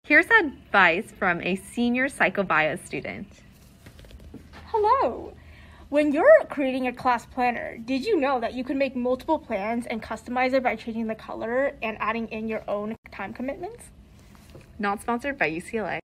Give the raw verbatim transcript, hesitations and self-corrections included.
Here's advice from a senior psychobio student. Hello. When you're creating a class planner, did you know that you can make multiple plans and customize it by changing the color and adding in your own time commitments? Not sponsored by U C L A.